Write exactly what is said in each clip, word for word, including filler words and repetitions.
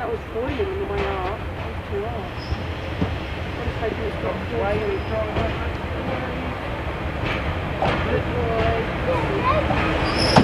I was boiling on the way up. It was too hot. I was hoping it's got gravy. Good boy.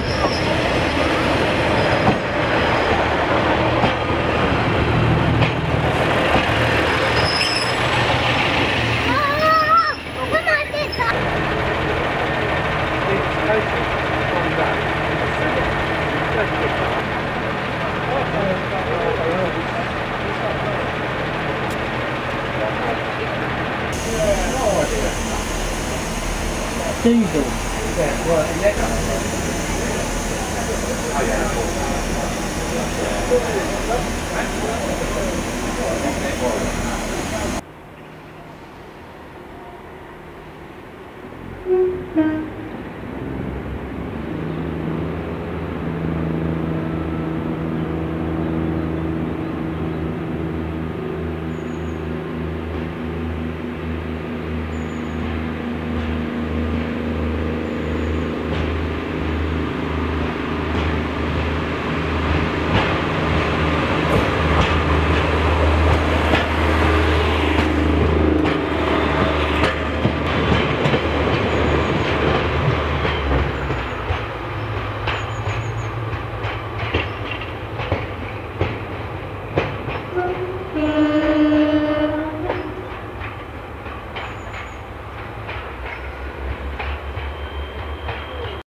Diesel. Yeah, well, electric. Oh, yeah.